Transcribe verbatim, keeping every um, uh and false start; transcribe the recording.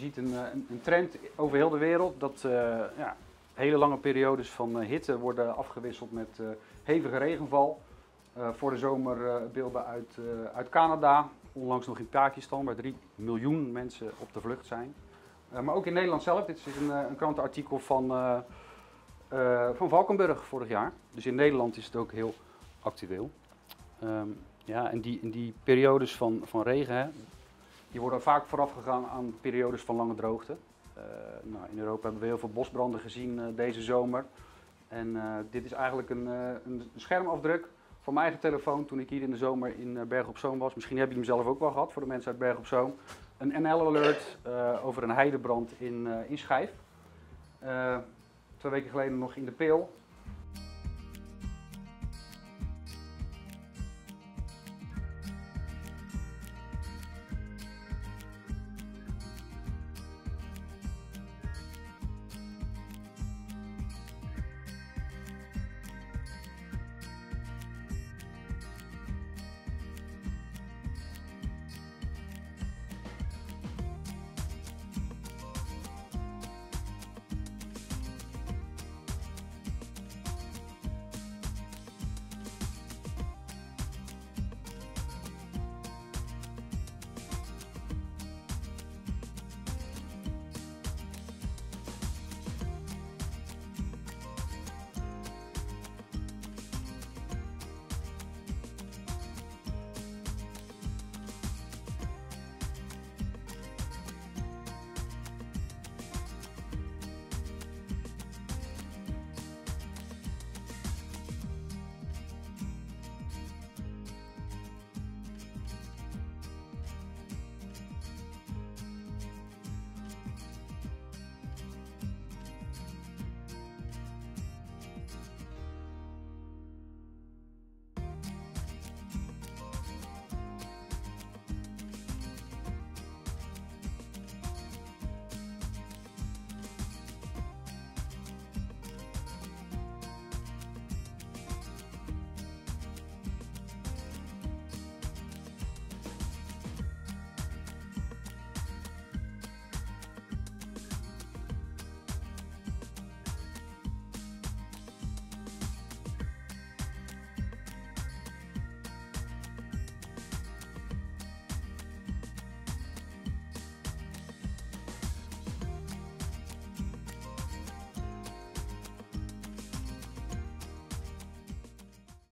ziet een, een, een trend over heel de wereld dat uh, ja, hele lange periodes van uh, hitte worden afgewisseld met uh, hevige regenval. Uh, voor de zomer uh, beelden uit, uh, uit Canada, onlangs nog in Pakistan, waar drie miljoen mensen op de vlucht zijn. Uh, maar ook in Nederland zelf, dit is een, een krantenartikel van, uh, uh, van Valkenburg vorig jaar. Dus in Nederland is het ook heel actueel. Um, ja, en die, en die periodes van, van regen, hè, die worden vaak voorafgegaan aan periodes van lange droogte. Uh, nou, in Europa hebben we heel veel bosbranden gezien uh, deze zomer. En uh, dit is eigenlijk een, uh, een schermafdruk van mijn eigen telefoon toen ik hier in de zomer in uh, Bergen op Zoom was. Misschien heb je hem zelf ook wel gehad voor de mensen uit Bergen op Zoom. Een N L-alert uh, over een heidebrand in, uh, in Schijf. Uh, twee weken geleden nog in de Peel.